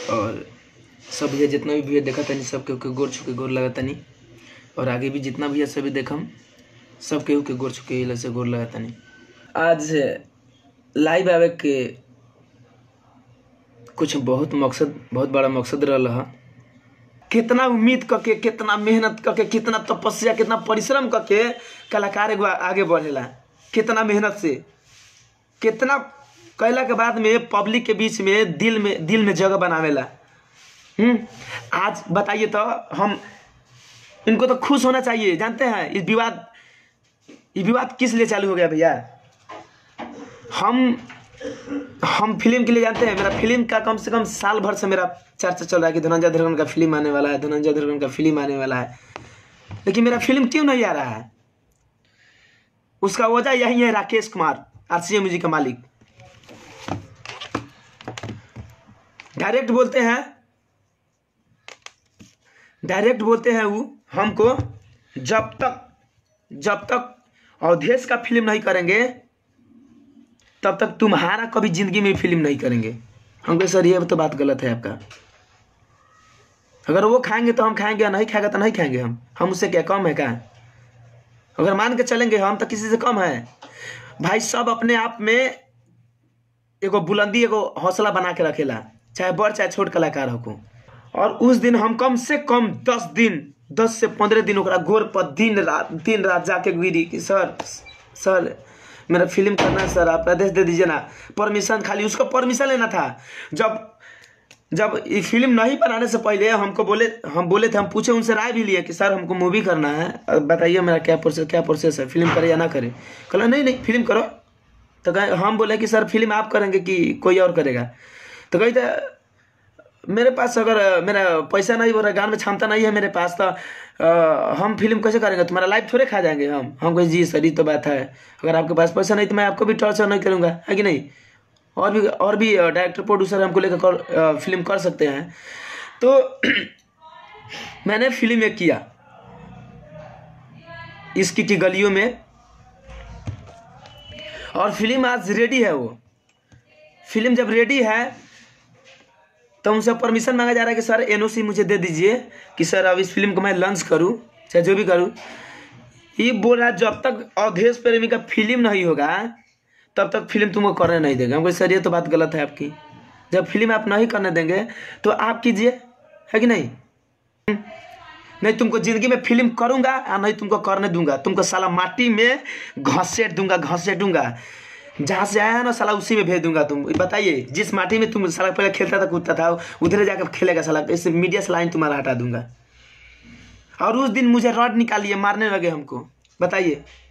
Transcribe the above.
और सब भैया जितना भी भैया देखा तनी सब केहू के गोर छुके गोर लगा तनी। और आगे भी जितना भैया सभी देखम सब केहू के गोर छुके इला से गोर लगा तनी। आज लाइव आवे के कुछ बहुत बड़ा मकसद रहा। कितना उम्मीद करके, कितना मेहनत करके, कितना तपस्या, कितना परिश्रम करके कलाकार एगो आगे बढ़ेला। कितना मेहनत से, कितना कैला के बाद में पब्लिक के बीच में दिल में जगह बनावेला। आज बताइए तो हम इनको तो खुश होना चाहिए। जानते हैं ये विवाद किस लिए चालू हो गया भैया? हम फिल्म के लिए जानते हैं, मेरा फिल्म का कम से कम साल भर से मेरा चर्चा चल रहा है कि धनंजय धर्गन का फिल्म आने वाला है, धनंजय धर्गन का फिल्म आने वाला है। लेकिन मेरा फिल्म क्यों नहीं आ रहा है? उसका वजह यही है, राकेश कुमार RCA म्यूजिक का मालिक डायरेक्ट बोलते हैं वो हमको, जब तक अवधेश का फिल्म नहीं करेंगे तब तक तुम्हारा कभी जिंदगी में फिल्म नहीं करेंगे। हमको सर ये तो बात गलत है आपका। अगर वो खाएंगे तो हम खाएंगे, नहीं खाएगा तो नहीं खाएंगे। हम उससे क्या कम है क्या? अगर मान के चलेंगे हम तो किसी से कम है भाई। सब अपने आप में एगो बुलंदी, एगो हौसला बना के रखेला, चाहे बड़ चाहे छोट कलाकार हो। और उस दिन हम कम से कम 10 से 15 दिन ओकरा गोर पर दिन रात जाके गिरी कि सर मेरा फिल्म करना है सर, आप आदेश दे दीजिए ना। परमिशन, खाली उसको परमिशन लेना था। जब ये फिल्म नहीं बनाने से पहले हम बोले थे, हम पूछे उनसे राय भी लिए कि सर हमको मूवी करना है, बताइए मेरा क्या प्रोसेस है, फिल्म करे या ना करे। कहला नहीं फिल्म करो। तो हम बोले कि सर फिल्म आप करेंगे कि कोई और करेगा? तो कही था मेरे पास अगर मेरा पैसा नहीं हो रहा, गान में क्षमता नहीं है मेरे पास, तो हम फिल्म कैसे करेंगे? तुम्हारा लाइफ थोड़े खा जाएंगे हम कहे जी सर ये तो बात है, अगर आपके पास पैसा नहीं तो मैं आपको भी टॉर्चर नहीं करूँगा, है कि नहीं? और भी डायरेक्टर प्रोड्यूसर हमको लेकर फिल्म कर सकते हैं। तो मैंने फिल्म एक किया इसकी की गलियों में, और फिल्म आज रेडी है। वो फिल्म जब रेडी है तो उनसे परमिशन मांगा जा रहा है कि सर NOC मुझे दे दीजिए कि सर अब इस फिल्म को मैं लॉन्च करूं, चाहे जो भी करूं। ये बोल रहा है जब तक अवधेश प्रेमी का फिल्म नहीं होगा तब तक फिल्म तुमको करने नहीं देगा। हमको सर ये तो बात गलत है आपकी। जब फिल्म आप नहीं करने देंगे तो आप कीजिए, है कि नहीं? नहीं तुमको जिंदगी में फिल्म करूंगा या नहीं तुमको करने दूंगा। तुमको साला माटी में घसेटूंगा, जहाँ से आया है ना साला उसी में भेज दूंगा। तुम बताइए, जिस माटी में तुम साला पहले खेलता था कूदता था उधर जाकर खेलेगा साला। इस मीडिया से लाइन तुम्हारा हटा दूंगा। और उस दिन मुझे रॉड निकालिए, मारने लगे हमको। बताइए